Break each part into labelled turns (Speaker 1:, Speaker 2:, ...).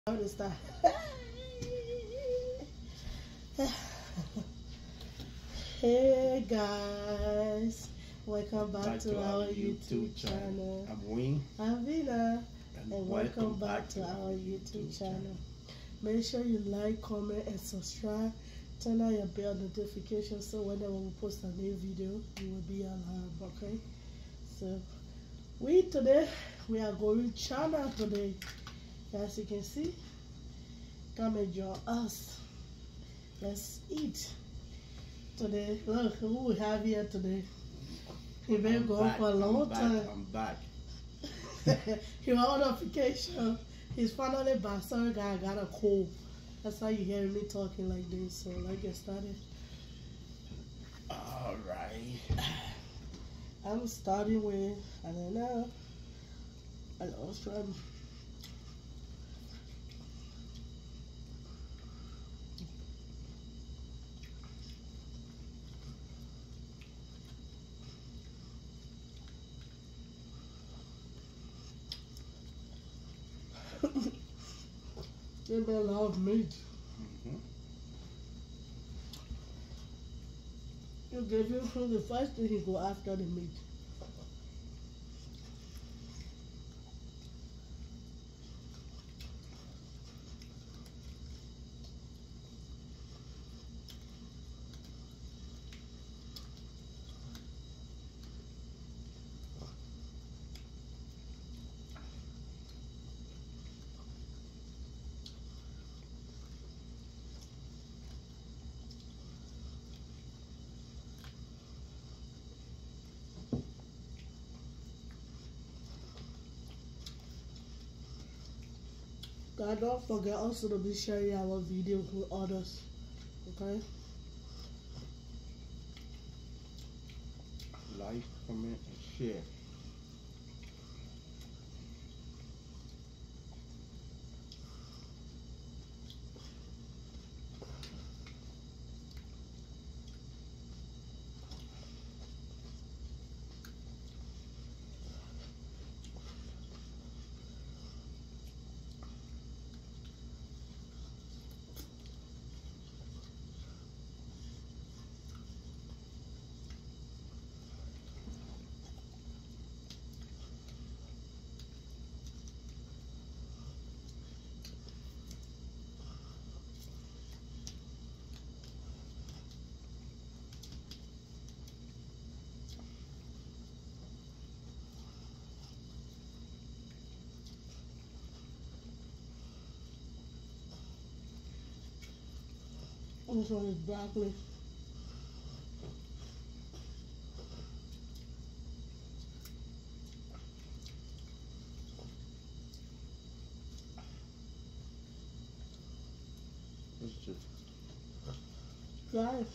Speaker 1: How to start? Hey guys, welcome back to our YouTube channel.
Speaker 2: I'm Wayne.
Speaker 1: I'm Vina, and welcome back to our YouTube channel. Make sure you like, comment, and subscribe. Turn on your bell notification so whenever we post a new video, you will be alarmed. Okay? So today we are going China today. As you can see, come and join us. Let's eat today. Look who we have here today. He been gone for a long time.
Speaker 2: I'm back.
Speaker 1: He was on vacation. He's finally back. Sorry guy, I got a cold. That's why you hear me talking like this. So let's get started.
Speaker 2: Alright.
Speaker 1: I'm starting with, I don't know. I lost one. There's a lot of meat. You give him food, the first thing he go after the meat. God, don't forget also to be sharing our video with others. Okay?
Speaker 2: Like, comment, and share.
Speaker 1: This one is broccoli.
Speaker 2: It's just
Speaker 1: Guys.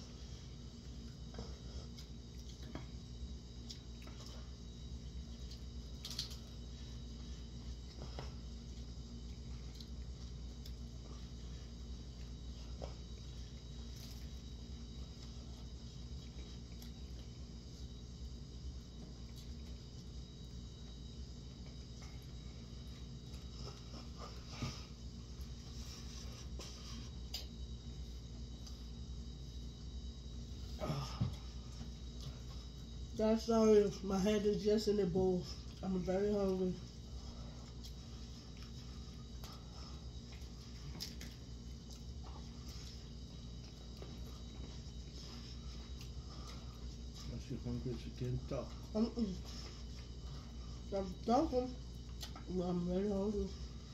Speaker 1: Guys, sorry, my head is just in the bowl. I'm very hungry.
Speaker 2: once you're hungry, you can't talk.
Speaker 1: I'm talking. I'm very hungry.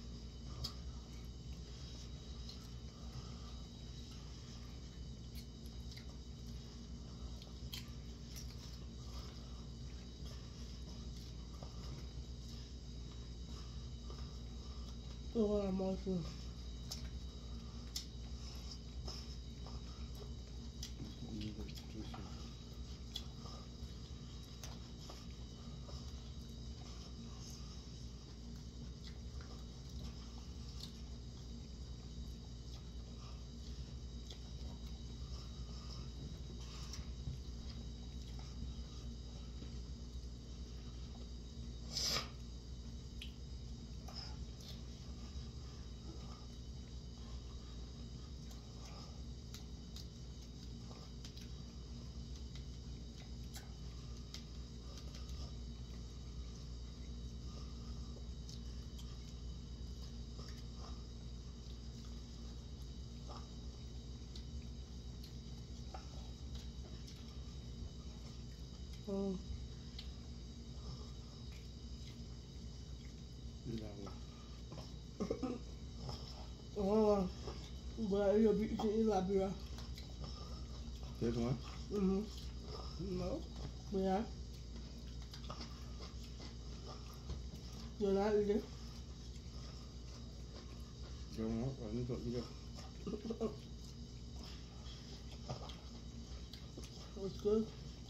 Speaker 1: Oh, I'm also.
Speaker 2: You that one.
Speaker 1: Oh, but you'll be eating Liberia.
Speaker 2: This one?
Speaker 1: No. Yeah. You're not eating?
Speaker 2: You want? I need to eat it.
Speaker 1: It's good.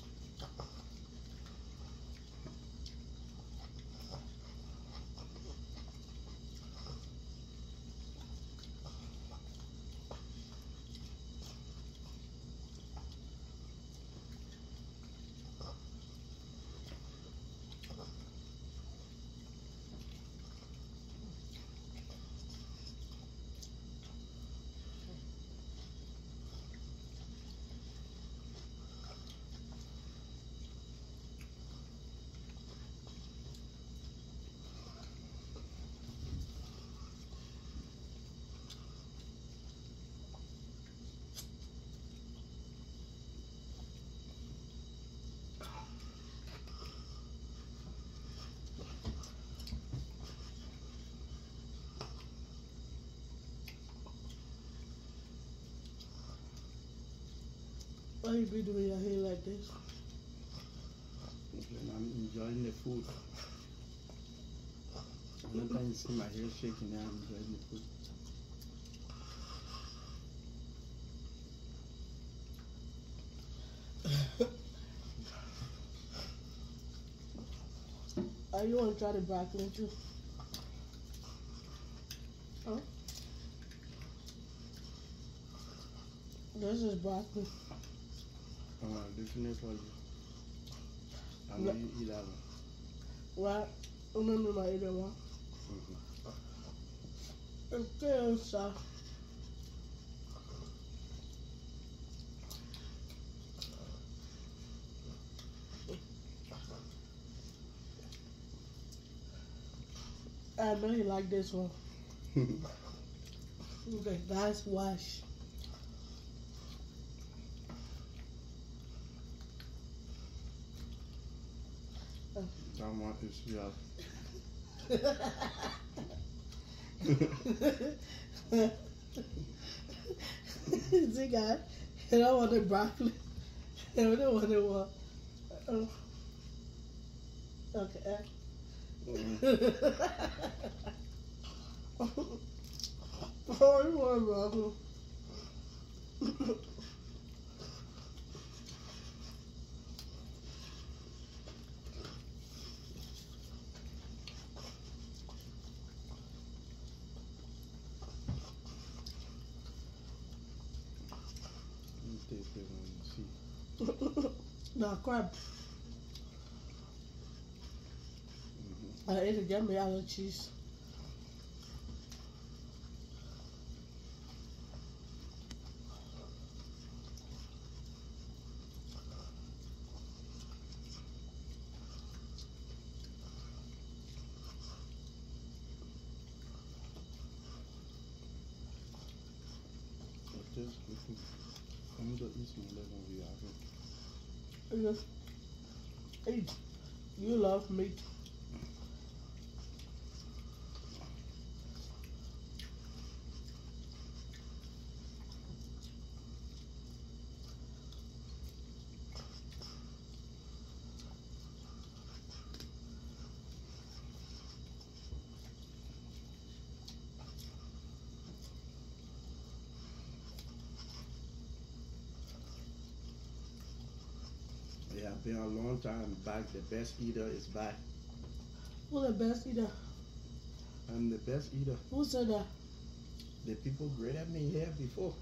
Speaker 1: Why you be doing your hair like this?
Speaker 2: And I'm enjoying the food. Anytime you see my hair shaking, I'm enjoying the food.
Speaker 1: Are you want to try the broccoli too? Huh? This is broccoli.
Speaker 2: This is for you. I know you eat that one.
Speaker 1: Right? Remember my other one? It's good stuff. I know you like this one. Okay, that's wash.
Speaker 2: That one is yours.
Speaker 1: See, guys, I don't want the broccoli. I don't want the one. Okay. Oh, you want broccoli?
Speaker 2: Taste it and see.
Speaker 1: No, crab. I ate a gummy out of cheese.
Speaker 2: Just I'm going to eat some leg on the apple.
Speaker 1: Just eat. You love meat.
Speaker 2: Yeah, been a long time back. The best eater is back.
Speaker 1: Who's the best eater?
Speaker 2: I'm the best eater.
Speaker 1: Who said that?
Speaker 2: The people greater me here before.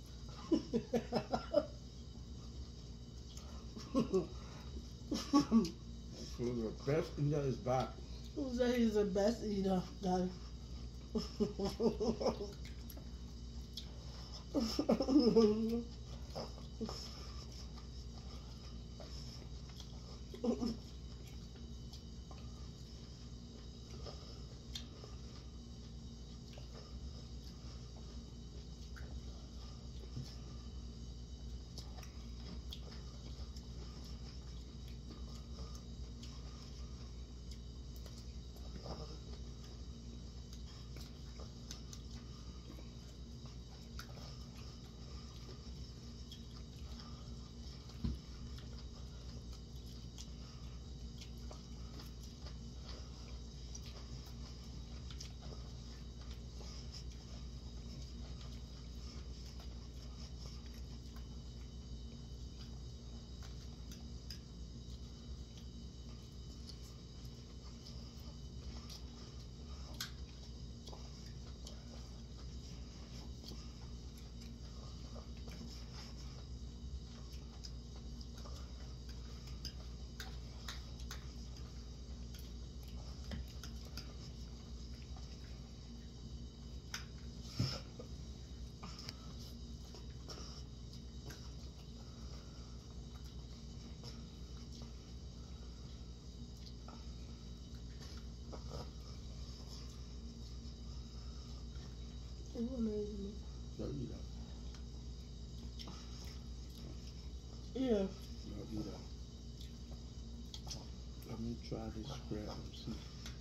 Speaker 2: So the best eater is back.
Speaker 1: Who said he's the best eater? God. You wanna eat me?
Speaker 2: No, eat that.
Speaker 1: Yeah.
Speaker 2: No, eat that. Let me try this spread and see.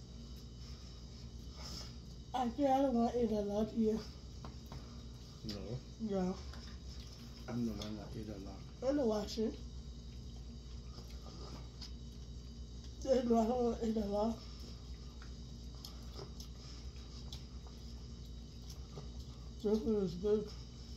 Speaker 1: I don't want to eat a lot here.
Speaker 2: No,
Speaker 1: Yeah.
Speaker 2: I'm the one that eat a lot.
Speaker 1: I'm the washing. They know I don't want to eat a lot. This one is good.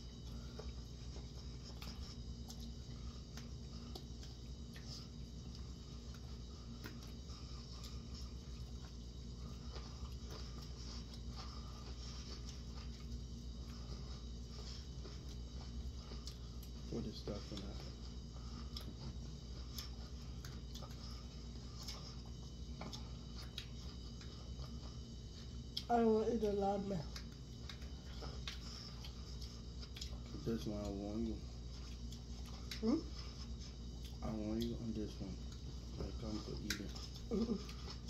Speaker 2: Put this stuff in that.
Speaker 1: I don't want to eat a lot, man.
Speaker 2: This one I want you. I want you on this one. When it comes to eating.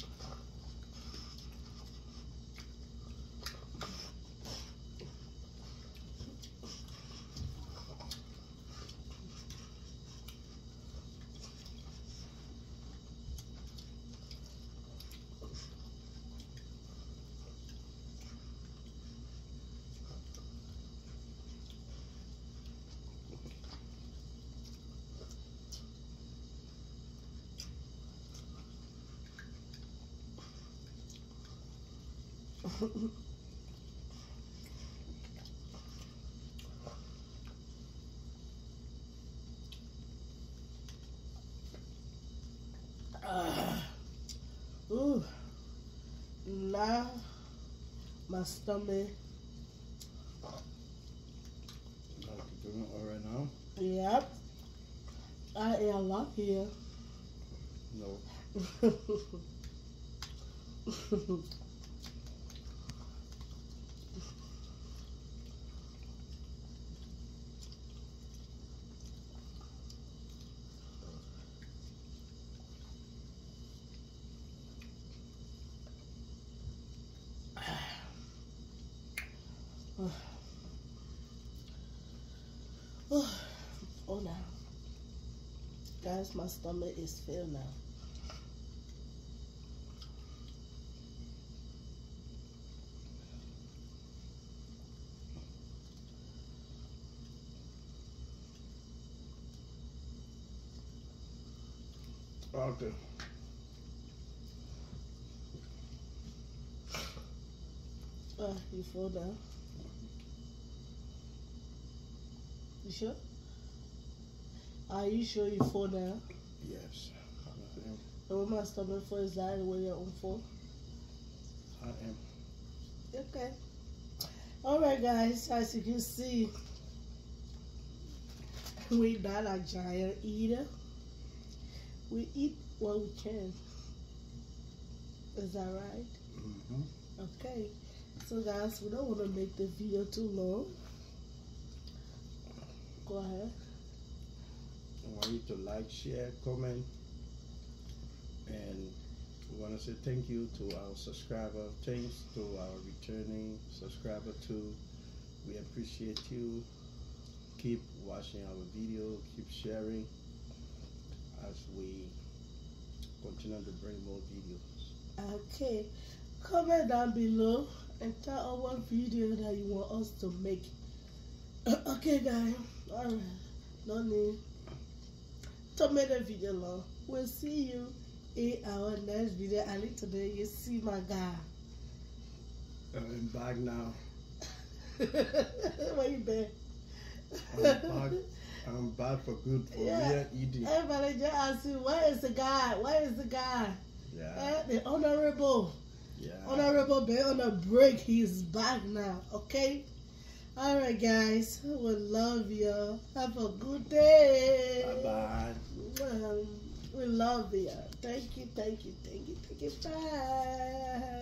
Speaker 1: Ooh. Now my stomach.
Speaker 2: Like you're doing all right now?
Speaker 1: Yep. I ate a lot here.
Speaker 2: No.
Speaker 1: Oh, now. Guys, my stomach is filled now.
Speaker 2: Okay.
Speaker 1: You full now? You sure? Are you sure you full now?
Speaker 2: Yes. I am.
Speaker 1: And when my stomach full, is that the way you're on full?
Speaker 2: I am.
Speaker 1: Okay. Alright guys, as you can see, we're not a giant eater. We eat what we can. Is that right?
Speaker 2: Mm-hmm.
Speaker 1: Okay. So guys, we don't want to make the video too long. Go ahead.
Speaker 2: I want you to like, share, comment, and we want to say thank you to our subscriber. Thanks to our returning subscriber too. We appreciate you. Keep watching our video. Keep sharing as we continue to bring more videos.
Speaker 1: Okay. Comment down below and tell us what video that you want us to make. Okay guys. Alright. No need to make the video long. We'll see you in our next video. At least today you see my guy.
Speaker 2: I'm back now.
Speaker 1: Where you been?
Speaker 2: I'm back for good for real eating.
Speaker 1: Everybody just ask you, where is the guy? Where is the guy?
Speaker 2: Yeah.
Speaker 1: The honorable.
Speaker 2: Yeah.
Speaker 1: Honorable been on a break. He's back now. Okay? Alright guys. We love you. Have a good day.
Speaker 2: Bye bye.
Speaker 1: We love you. Thank you, thank you, thank you, thank you. Bye.